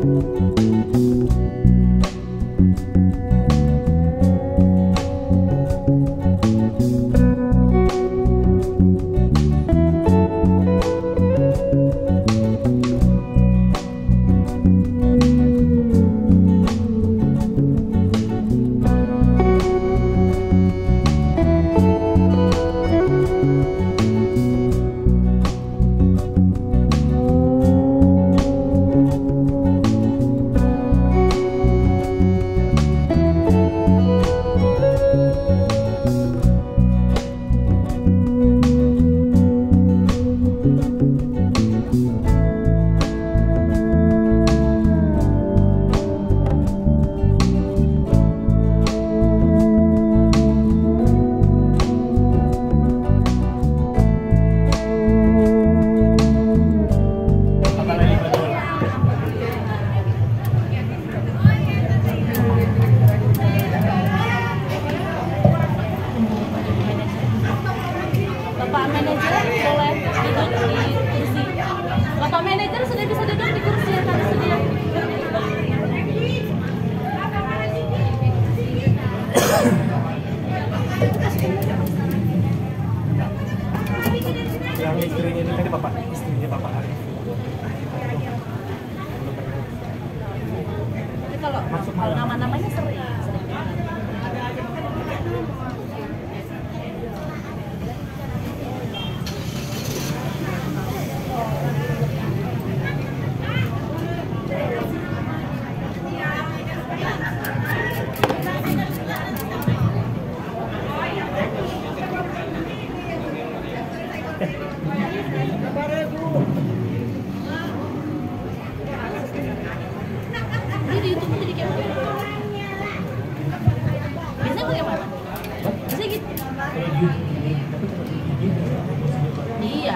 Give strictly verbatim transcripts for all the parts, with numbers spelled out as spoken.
Yang istrinya ini tadi bapak, istrinya bapak Arif. Tapi kalau kalau nama-namanya sering. Di YouTube jadi kayak gitu. Biasanya bagaimana? Biasanya gitu. Iya.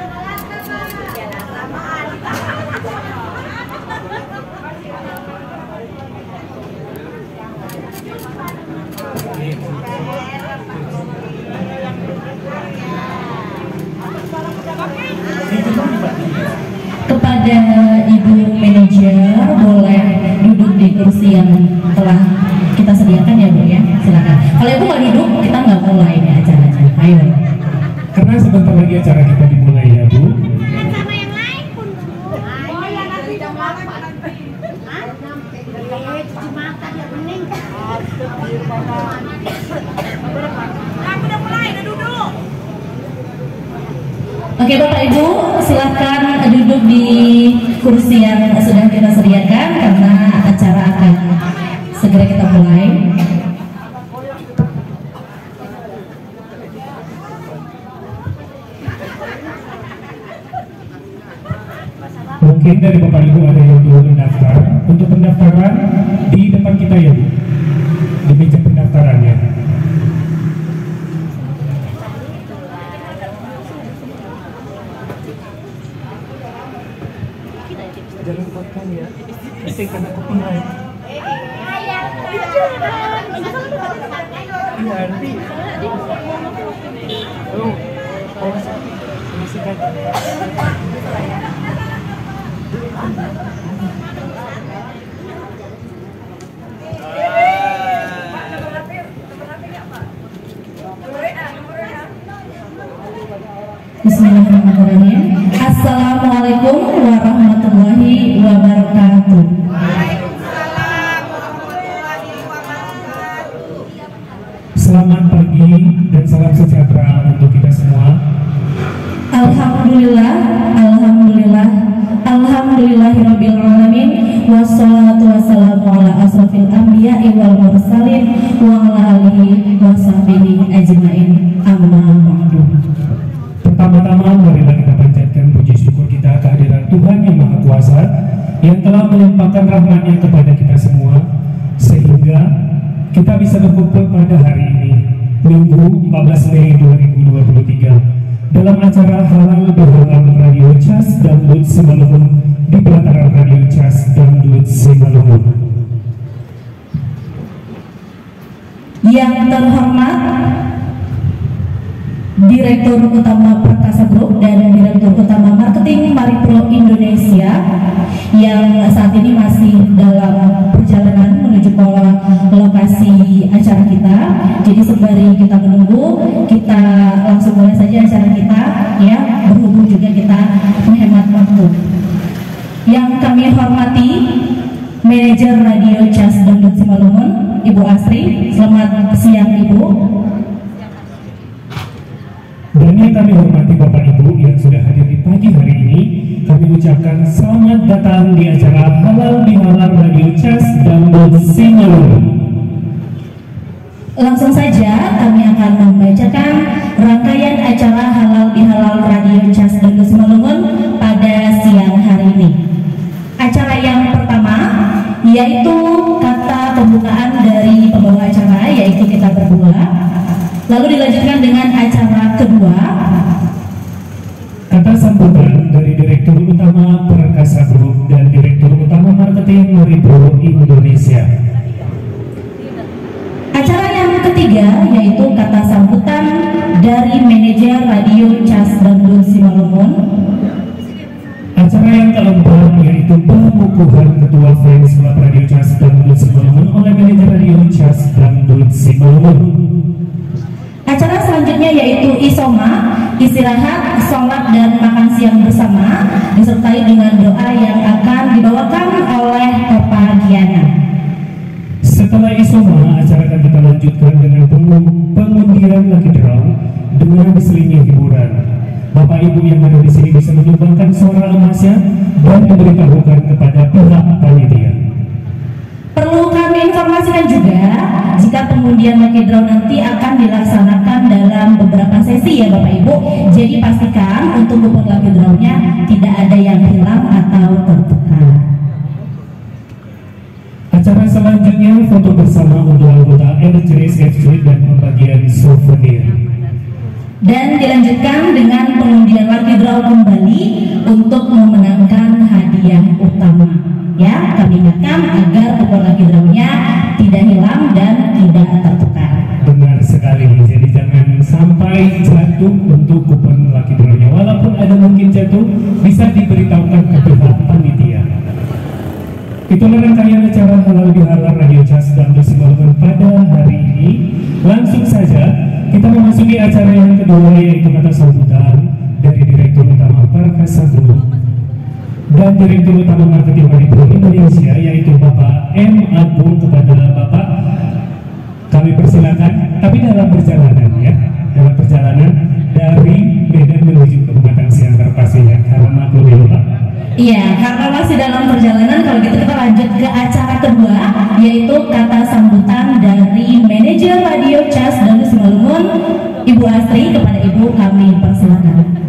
Kepada Ibu Manajer boleh duduk di kursi yang telah kita sediakan ya Bu ya, silakan. Kalau Ibu nggak duduk kita nggak mulai nih acaranya. Ayo. Karena sebentar lagi acara kita dimulai ya Bu. Sama yang lain pun Bu. Oh ya nanti jam berapa? Hah? Eh, cuci mata dia bening. Aku udah mulai, udah duduk. Oke Bapak Ibu, silahkan duduk di kursi yang sudah kita sediakan karena acara akan segera kita mulai. Mungkin dari Bapak Ibu ada yang belum mendaftar. Untuk pendaftaran di depan kita ya Bu, di meja pendaftarannya. Jangan dipotong ya, itu karena copyright. Iya, nanti. Oh, oh, sikat. Bismillahirrahmanirrahim. Assalamualaikum warahmatullahi wabarakatuh. Waalaikumsalam warahmatullahi wabarakatuh. Selamat pagi dan salam sejahtera untuk kita semua. Alhamdulillah, alhamdulillah, alhamdulillahirabbil alamin. Wassalatu wassalamu ala asrofil anbiya'i wal mursalin wa ala alihi wa sahbihi ajmain. Amma ba'du. Pertama-tama marilah kita panjatkan puji syukur kita kehadiran Tuhan yang Maha Kuasa yang telah melimpahkan rahmat-Nya kepada kita semua sehingga kita bisa berkumpul pada hari ini Minggu empat belas Mei dua ribu dua puluh tiga dalam acara Halal Berhalal Radio Cas Dangdut Simalungun di pelataran Radio Cas Dangdut Simalungun. Yang terhormat Direktur Utama Perkasa Group dan Direktur Utama Marketing Maripro Indonesia yang saat ini masih dalam perjalanan menuju ke lokasi acara kita. Jadi sembari kita menunggu, kita langsung mulai saja acara kita ya, berhubung juga kita menghemat waktu. Yang kami hormati Manajer Radio Cas Dangdut Simalungun, Ibu Asri. Selamat siang Ibu. Dan yang kami hormati Bapak Ibu yang sudah hadir di pagi hari ini, kami ucapkan selamat datang di acara Halal Bihalal Radio Cas Dangdut Simalungun. Langsung saja kami akan membacakan rangkaian acara Halal Bihalal Radio Cas Dangdut Simalungun pada siang hari ini. Acara yang pertama yaitu kata pembukaan dari pembawa acara, yaitu kita berdua. Lalu dilanjutkan dengan acara kedua, kata sambutan dari Direktur Utama Perkasa Group dan Direktur Utama Marketing Maripro Indonesia. Acara yang ketiga yaitu kata sambutan dari Manajer Radio Cas Dangdut Simalungun. Acara yang keempat yaitu pengukuhan Ketua Fans Club Radio Cas Dangdut Simalungun oleh Manajer Radio Cas Dangdut Simalungun. Acara selanjutnya yaitu Isoma, istirahat, sholat dan makan siang bersama, disertai dengan doa yang akan dibawakan oleh Bapak Diana. Setelah Isoma, acara akan kita lanjutkan dengan pengundian Lucky Draw dengan diselingi hiburan. Bapak Ibu yang ada di sini bisa menyumbangkan suara emasnya dan memberitahukan kepada pihak panitia. Perlu kami informasikan juga, jika pengundian Lucky Draw nanti akan dilaksanakan dalam beberapa sesi ya Bapak Ibu. Jadi pastikan untuk kupon Lucky Draw-nya tidak ada yang hilang atau tertukar. Acara selanjutnya foto bersama untuk anggota R C S F C dan pembagian souvenir. Dan dilanjutkan dengan pengundian Lucky Draw kembali untuk memenangkan hadiah utama. Ya, kami ingatkan agar kupon Lucky Draw-nya tidak hilang dan tidak tertukar. Benar sekali, jadi jangan sampai jatuh untuk kupon Lucky Draw-nya. Walaupun ada mungkin jatuh, bisa diberitahukan ke pihak panitia. Itulah rangkaian acara Halal Bihalal Radio Cas Dangdut Simalungun pada hari ini. Langsung saja kita memasuki acara yang kedua, yaitu kata sambutan dari Direktur Utama Perkasa Group dan Direktur Utama Marketing Maripro Indonesia, yaitu Bapak M. Agung. Kepada Bapak kami persilakan, tapi dalam perjalanan ya, dalam perjalanan dari Medan menuju ke Pematang Siantar pastinya, karena maklum ya Pak. Iya, karena masih dalam perjalanan, kalau gitu kita lanjut ke acara kedua, yaitu kata sambutan dari Manajer Radio Cas Dangdut Simalungun, Ibu Asri. Kepada Ibu kami persilakan.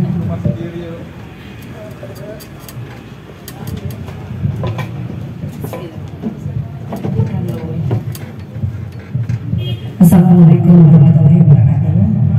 Assalamualaikum warahmatullahi wabarakatuh.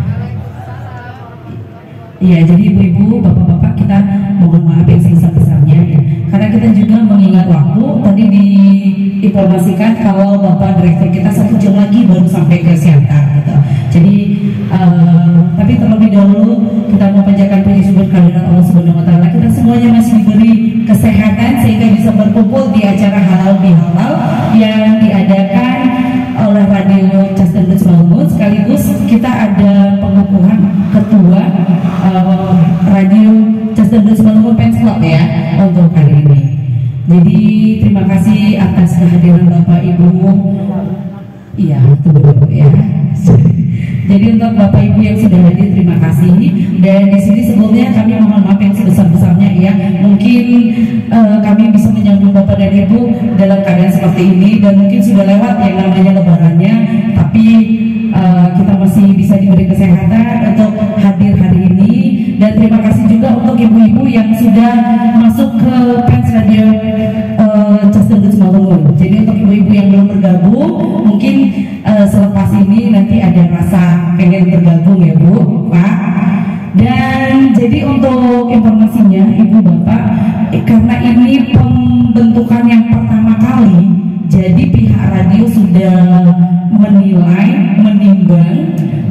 Iya, jadi ibu-ibu, bapak-bapak, kita mohon maaf yang sebesar-besarnya ya. Karena kita juga mengingat waktu, tadi diinformasikan kalau bapak direktur kita satu jam lagi baru sampai ke Siantar gitu. Jadi uh, tapi terlebih dahulu kita mau panjatkan puji syukur kehadirat Allah Subhanahu wa taala. Kita semuanya masih diberi kesehatan sehingga bisa berkumpul di acara Halal Bihalal yang diadakan oleh Radio Cas Dangdut Simalungun. Sekaligus kita ada pengukuhan ketua uh, Radio Cas Dangdut Simalungun Fans Club ya untuk hari ini. Jadi terima kasih atas kehadiran Bapak Ibu. Iya, betul ya. Jadi untuk Bapak Ibu yang sudah hadir, terima kasih. Dan di sini sebelumnya kami mohon maaf yang sebesar-besarnya ya. Mungkin uh, kami bisa menyambut Bapak dan Ibu dalam keadaan seperti ini, dan mungkin sudah lewat yang namanya lebarannya, tapi uh, kita masih bisa diberi kesehatan untuk hadir hari ini. Dan terima kasih juga untuk ibu-ibu yang sudah masuk ke fans radio uh, Cas Dangdut Simalungun. Jadi untuk ibu-ibu yang belum bergabung, mungkin uh, selepas ini nanti ada rasa pengen bergabung ya Bu, Pak. Dan jadi untuk informasinya Ibu Bapak, eh, karena ini pembentukan yang pertama kali, jadi pihak radio sudah menilai, menimbang dan mem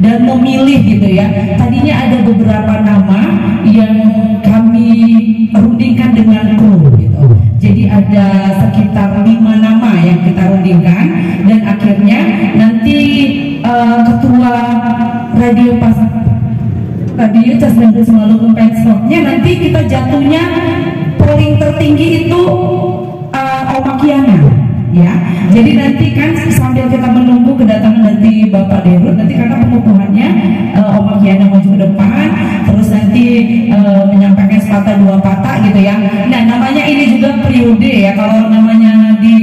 memilih gitu ya. Tadinya ada beberapa nama yang kami rundingkan dengan kru gitu. Jadi ada sekitar lima nama yang kita rundingkan dan akhirnya nanti uh, ketua radio pas radio Cas dan Maluku Pensportnya nanti kita jatuhnya polling tertinggi itu uh, Oma Kiana ya. Jadi nanti kan sambil kita menunggu kedatangan nanti Bapak Derut, nanti karena pengukuhannya uh, Oma Kiana maju ke depan, terus nanti uh, menyampaikan sepatah dua patah gitu ya. Nah namanya ini juga periode ya, kalau namanya di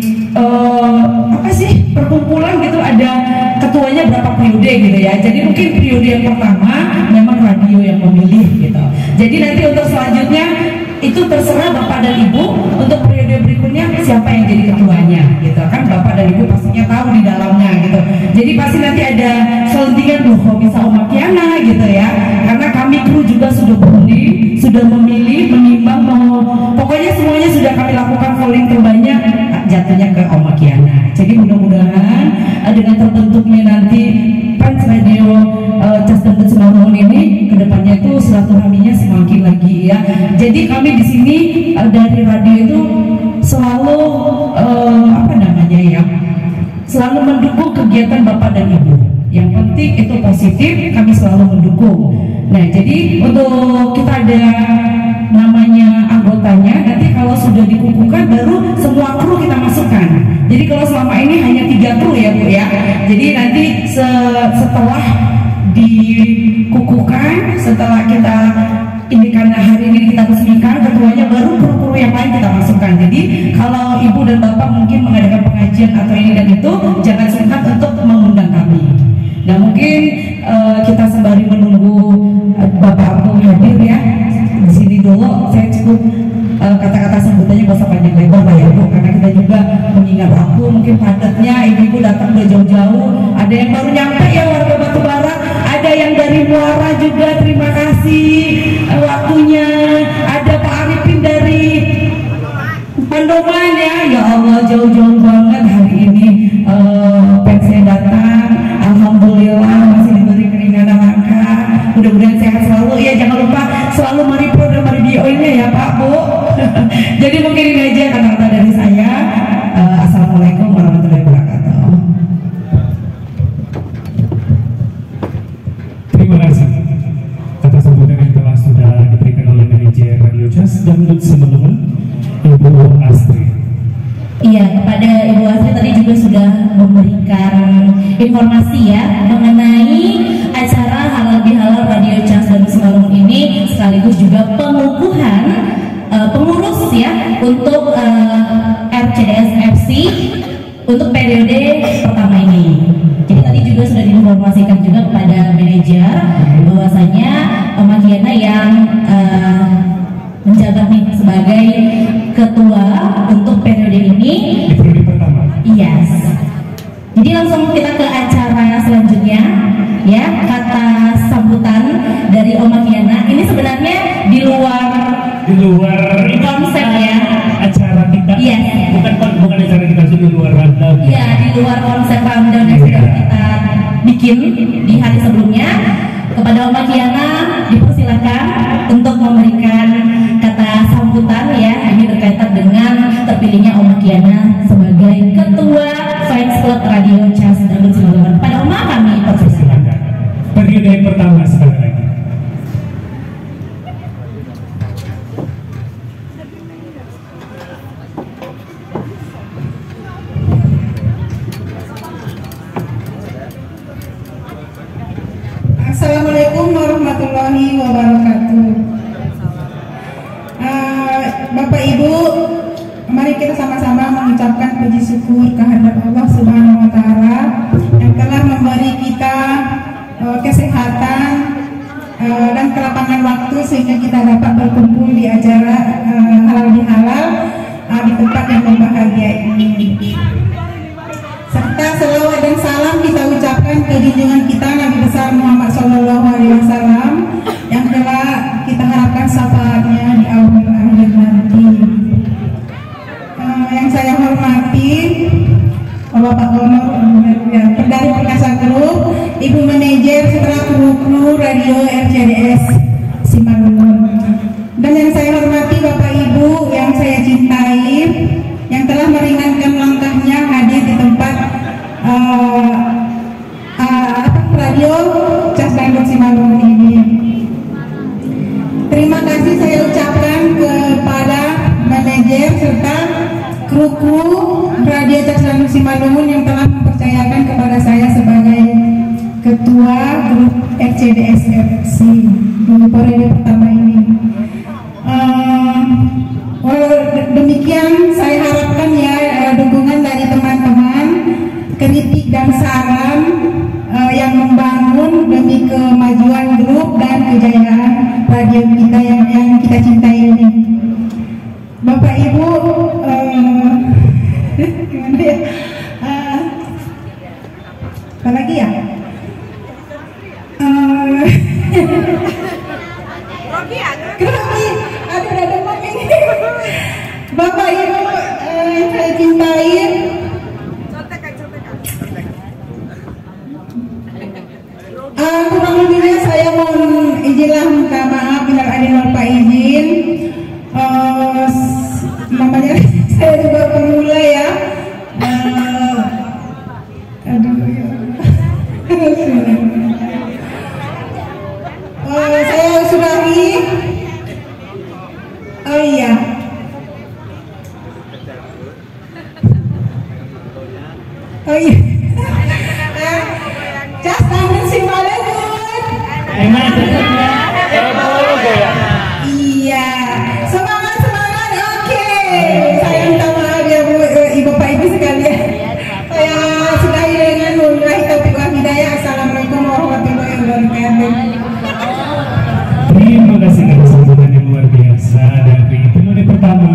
uh, apa sih perkumpulan gitu ada ketuanya berapa periode gitu ya. Jadi mungkin periode yang pertama memang radio yang memilih gitu. Jadi nanti untuk selanjutnya itu terserah Bapak dan Ibu untuk periode berikutnya siapa yang jadi ketuanya gitu kan. Bapak dan Ibu pastinya tahu di dalamnya gitu. Jadi pasti nanti ada selentingan loh kok bisa Oma Kiana gitu ya. Karena kami kru juga sudah berunding, sudah memilih, menimbang, mau pokoknya semuanya sudah kami lakukan polling terbanyak jatuhnya ke Oma Kiana. Jadi mudah-mudahan uh, dengan terbentuknya nanti Fans Radio uh, Cas dan Maluku ini kedepannya itu silaturahminya semakin lagi ya. Jadi kami di sini uh, dari radio itu selalu uh, apa namanya ya, selalu mendukung kegiatan Bapak dan Ibu. Yang penting itu positif, kami selalu mendukung. Nah jadi untuk kita ada namanya anggotanya, nanti kalau sudah dikukuhkan baru semua kru kita masukkan. Jadi kalau selama ini hanya tiga kru ya Bu ya. Jadi nanti se setelah dikukuhkan, setelah kita ini karena hari ini kita resmikan ketuanya, baru kru-kru yang lain kita masukkan. Jadi kalau Ibu dan Bapak mungkin mengadakan pengajian atau ini dan itu, jangan sungkan untuk mengundang kami. Nah mungkin uh, kita sembari menunggu uh, Bapak Agung hadir ya. Di sini dulu saya cukup uh, kata-kata sambutannya gak usah panjang lebar lah ya Bu, karena kita juga mengingat waktu mungkin padatnya. Ibu-ibu datang udah jauh-jauh, ada yang baru nyampe ya warga Batubara, ada yang dari Muara juga, terima kasih uh, waktunya. Ada Pak Arifin dari Pandoman ya, ya Allah jauh-jauh banget hari ini uh, pensnya datang. Alhamdulillah masih diberi keringanan langkah, mudah-mudahan sehat selalu ya. Jangan lupa selalu mari pro dan mari bio ini ya Pak Bu. Jadi mungkin ini aja kata-kata dari saya. uh, Assalamualaikum warahmatullahi wabarakatuh. Terima kasih atas sambutan yang telah sudah diberikan oleh manajer Radio Cas dan Maluku Ibu Astri. Iya, kepada Ibu Astri tadi juga sudah memberikan informasi ya mengenai acara halal bihalal Radio Cas dan Maluku ini, sekaligus juga pengukuhan uh, pengurus ya untuk uh, R C D S F C untuk periode pertama ini. Jadi tadi juga sudah diinformasikan juga kepada manajer bahwasanya Oma Kiana yang uh, menjabat nih sebagai ketua untuk periode ini. Di periode pertama. Yes. Jadi langsung kita ke acara selanjutnya ya, kata sambutan dari Oma Kiana. Ini sebenarnya di luar Di luar konsep ya. Acara kita. Yes. Bukan bukan acara kita, itu di luar rundown. Iya, di luar konsep rundown yang sudah kita bikin di hari sebelumnya. Kepada Oma Kiana dipersilakan untuk memberikan kata sambutan ya. Ini berkaitan dengan terpilihnya Oma Kiana sebagai ketua Fans Club Radio Cas dan Maluku. Pada Oma kami persilakan. Periode yang pertama sekali lagi. Assalamualaikum warahmatullahi wabarakatuh. Uh, Bapak Ibu, mari kita sama-sama mengucapkan puji syukur kehadirat Allah Subhanahu wa Ta'ala yang telah memberi kita uh, kesehatan uh, dan kelapangan waktu sehingga kita dapat berkumpul di acara uh, halal bihalal uh, di tempat yang berbahagia ini. Serta selawat dan salam kita ucapkan ke junjungan kita Nabi besar Muhammad Shallallahu Alaihi Wasallam yang telah kita harapkan syafaatnya di akhir akhir nanti. Uh, yang saya hormati Bapak Honor ya, dari Perkasa Group, Ibu Manajer setelah kru-kru Radio R C D S Simalungun. Dan yang saya hormati Bapak Ibu yang saya cintai, yang telah meringankan langkahnya hadir di tempat uh, uh, Radio Cas Dangdut Simalungun ini. Terima kasih saya ucapkan kepada manajer serta kru-kru Radio Cas Dangdut Simalungun yang telah mempercayakan kepada saya sebagai ketua grup R C D S F C untuk periode pertama ini. Uh, demikian saya harapkan ya uh, dukungan dari teman-teman, kritik dan saran uh, yang membangun demi kemajuan grup dan kejayaan radio kita yang, yang kita cintai ini. Bapak Ibu, uh, gimana ya? Uh, apa lagi ya? Uh, Grogi, aduh ada demam ini. Bapak Ibu uh, yang saya cintai, uh, kurang lebihnya saya mohon izinlah minta maaf bila ada lupa izin. Uh, namanya saya juga pemula ya. Uh, aduh ya. uh, saya sudahi. Oh iya. Oh iya. Cas Dangdut Simalungun. Enak tetapnya. Iya, semangat semangat. Oke, saya minta maaf ya Bu, Ibu Pak Ibu sekalian. Saya sudahi dengan wabillahi taufiq wal hidayah. Assalamualaikum warahmatullahi wabarakatuh. Terima kasih atas sambutan yang luar biasa dari periode pertama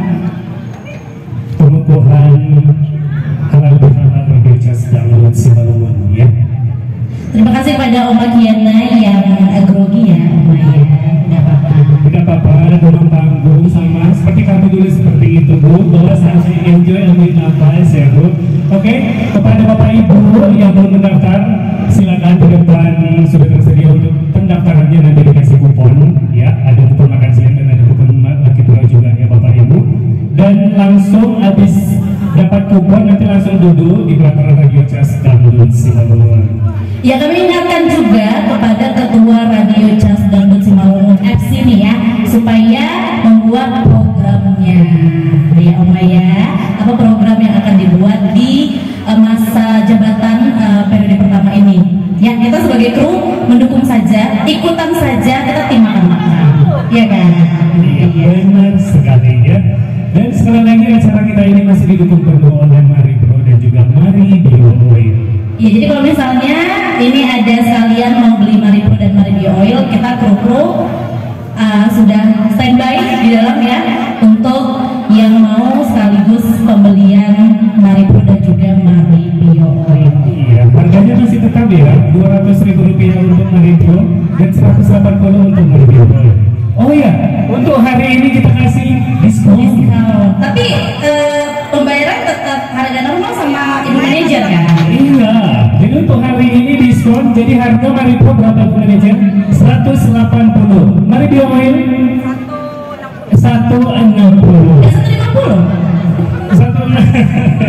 pengukuhan halal bihalal Radio Cas Dangdut Simalungun ya. Terima kasih kepada Oma Kiana yang grogi ya, Oma ya. Tidak apa-apa. Tidak apa-apa, dalam panggung sama seperti kami dulu seperti itu Bu, bahwa seharusnya enjoy lebih nafas ya Bu. Oke, kepada Bapak Ibu yang belum mendaftar, silakan di depan sudah tersedia untuk pendaftarannya, nanti dikasih kupon ya, ada kupon makan siang dan ada kupon laki tua juga ya Bapak Ibu. Dan langsung habis dapat kupon nanti langsung duduk di belakang Radio Cas Dangdut Simalungun. Ya, kami ingatkan juga kepada ketua Radio Cas Dangdut Simalungun F C nih ya, supaya membuat programnya ya Oma ya, apa program yang akan dibuat di uh, masa jabatan uh, periode pertama ini ya. Kita sebagai kru mendukung saja, ikutan saja, kita tim makan-makan ya kan. Iya benar sekali ya. Dan sekali lagi acara kita ini masih didukung penuh oleh Mari Pro dan juga Mari Bio Oil. Ya, jadi kalau misalnya ini ada sekalian mau beli Mari Pro dan Mari Bio Oil, kita kru-kru uh, sudah standby di dalam ya untuk yang mau sekaligus pembelian Mari Pro dan juga Mari Bio Oil. Iya, harganya masih tetap ya, dua ratus ribu rupiah untuk Mari Pro dan seratus delapan puluh untuk Mari Bio Oil. Oh ya, untuk hari ini kita kasih diskon. Diskon. Tapi uh, pembayaran tetap harga normal sama Ibu Manajer kan? Iya, jadi untuk hari ini diskon, jadi harga Mari Pro berapa Bu Manajer? seratus delapan puluh. Mari Bio Oil seratus enam puluh. Ya, seratus lima puluh. seratus enam puluh.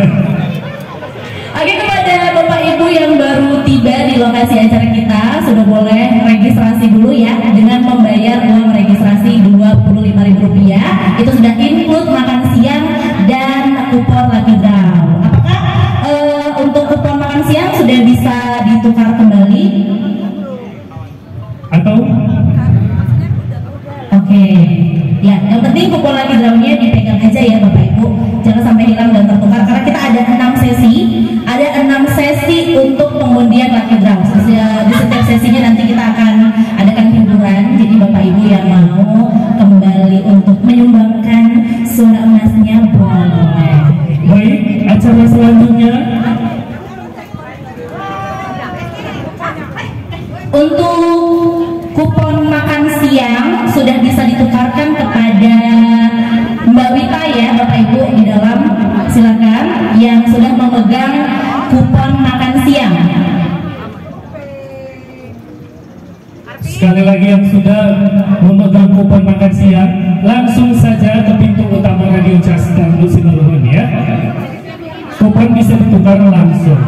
Oke, kepada Bapak Ibu yang baru tiba di lokasi acara kita, sudah boleh registrasi dulu ya dengan membayar uang registrasi dua puluh lima ribu rupiah. Itu sudah include makan siang dan kupon Lucky Draw. Apakah uh, untuk kupon makan siang sudah bisa ditukar kembali? Atau? Oke, ya yang penting kupon Lucky Draw-nya dipegang aja ya Bapak Ibu, jangan sampai hilang dan tertukar karena kita ada enam sesi. Ada enam sesi untuk pengundian Lucky Draw. Di setiap sesinya nanti kita akan adakan hiburan. Jadi Bapak Ibu yang mau kembali untuk menyumbangkan suara emasnya boleh. Baik, acara selanjutnya untuk kupon makan siang sudah bisa ditukarkan kepada Mbak Wita ya Bapak Ibu di dalam, silakan yang sudah memegang yang sudah memegang kupon makan siang langsung saja ke pintu utama Radio Jas Dangdut Simalungun ya. Kupon bisa ditukar langsung.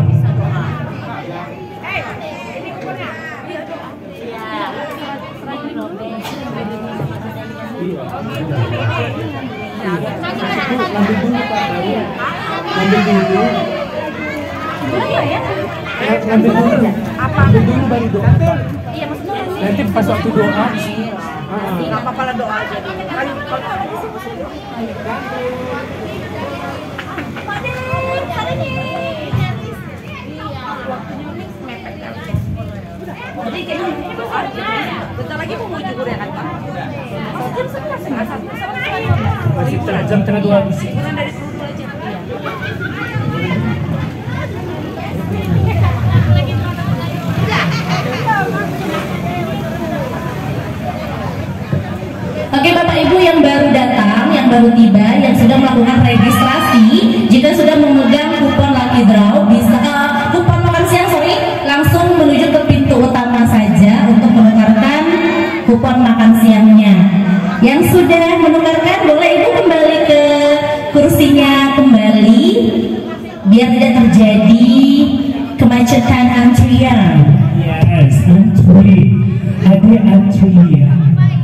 Ambil dulu. Ambil dulu. Apa? Ambil dulu baru doa. Iya maksudnya. Nanti pas waktu doa. Nggak apa-apa lah doa aja. Jadi kayak doa aja. Bentar lagi mau menuju gorengan Pak. Jam sebelas setengah satu Masih jam setengah dua bersih. dari dulu aja. Oke Bapak Ibu yang baru datang, yang baru tiba, yang sudah melakukan registrasi, jika sudah memegang kupon Lucky Draw, bisa uh, kupon makan siang sorry, langsung menuju ke pintu utama saja untuk menukarkan kupon makan siangnya. Yang sudah menukarkan boleh Ibu kembali ke kursinya kembali, biar tidak terjadi kemacetan antrian. Yes, antri. Ada antrian.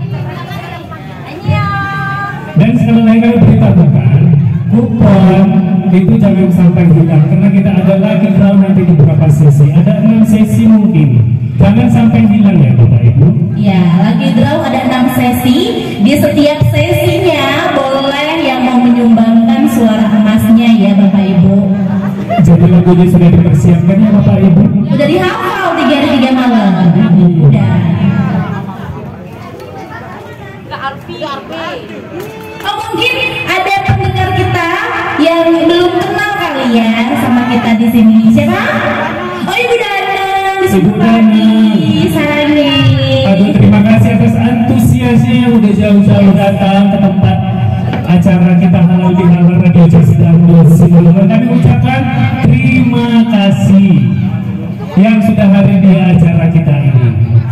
Dan sekali lagi kami beritahukan, kupon itu jangan sampai hilang karena kita ada lagi draw nanti di beberapa sesi. Ada enam sesi mungkin. Jangan sampai hilang ya Bapak Ibu. Ya, lagi draw ada enam sesi. Di setiap sesinya boleh yang mau menyumbangkan suara emasnya ya Bapak Ibu. Jadi lagunya sudah dipersiapkan ya Bapak Ibu. Udah dihafal tiga hari tiga malam. Udah. Kak Arfi. Kak Arfi. Oh mungkin ada pendengar kita yang belum kenal kali ya sama kita di sini. Siapa? Oh Ibu Danang, Ibu Danang. Sarani. Aduh, terima kasih atas antusiasnya yang udah jauh-jauh datang ke tempat acara kita halal bihalal Radio Jas Dangdut Simalungun. Kami ucapkan terima kasih yang sudah hadir di acara kita ini.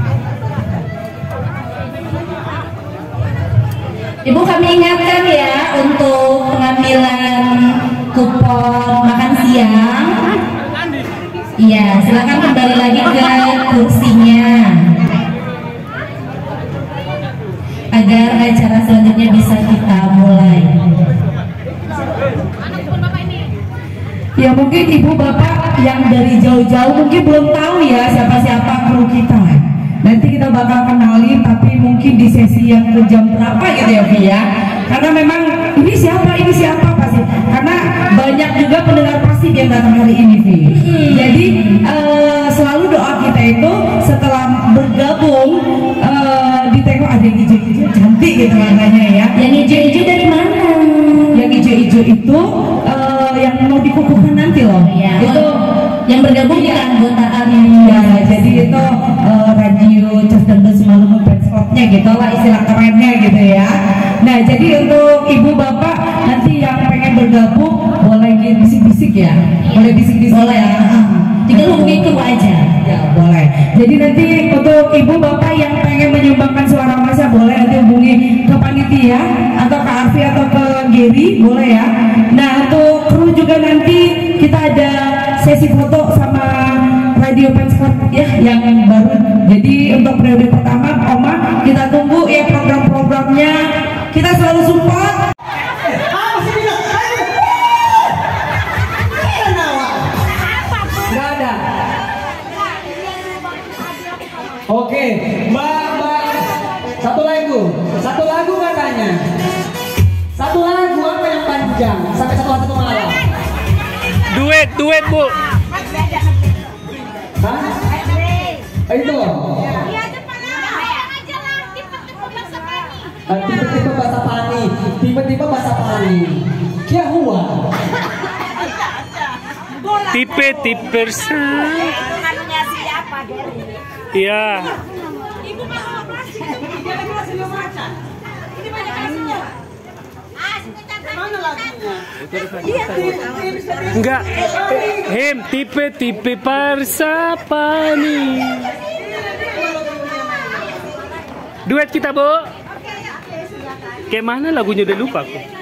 Ibu kami ingatkan ya untuk pengambilan kupon makan siang. Iya, silakan kembali lagi ke kursinya agar acara selanjutnya bisa kita mulai. Ya mungkin ibu bapak yang dari jauh-jauh mungkin belum tahu ya siapa-siapa kru kita. Nanti kita bakal kenalin, tapi mungkin di sesi yang ke jam berapa gitu ya Vi ya. Karena memang ini siapa, ini siapa pasti. Karena banyak juga pendengar pasif yang datang hari ini Vi. Jadi uh, selalu doa kita itu setelah bergabung uh, ditengok ada yang hijau-hijau cantik gitu warnanya ya. Yang hijau-hijau dari mana? Yang hijau-hijau itu uh, yang mau dikukuhkan nanti loh. Ya. Itu yang bergabung di keanggotaan ya, jadi itu uh, radio Jas Dangdut Simalungun Petspotnya gitu lah istilah kerennya gitu ya. Nah jadi untuk ibu bapak nanti yang pengen bergabung boleh bisik-bisik ya, boleh bisik-bisik boleh ya. Tinggal hubungi kru aja. Ya boleh. Jadi nanti untuk ibu bapak yang pengen menyumbangkan suara masa boleh nanti hubungi ke panitia atau ke Arfi atau ke Geri boleh ya. Nah untuk kru juga nanti kita ada sesi foto sama Radio Petspot ya yang baru. Jadi untuk periode pertama Oma kita tunggu ya program-programnya, kita selalu support. Nggak ada. Oke, Mbak, Mbak, satu lagu, satu lagu katanya. Satu lagu apa yang panjang sampai satu hari satu malam? Duet, duet Bu. Hah? Itu. Ah, tipe-tipe bahasa pani, tipe-tipe bahasa pani. Kia hua. Tipe-tipe Iya. Ibu mau operasi. Ini banyak nasinya. Ah, mana lagunya? Enggak. Hem, tipe-tipe Parsapani. Duet kita, Bu. Kayak mana lagunya udah lupa aku.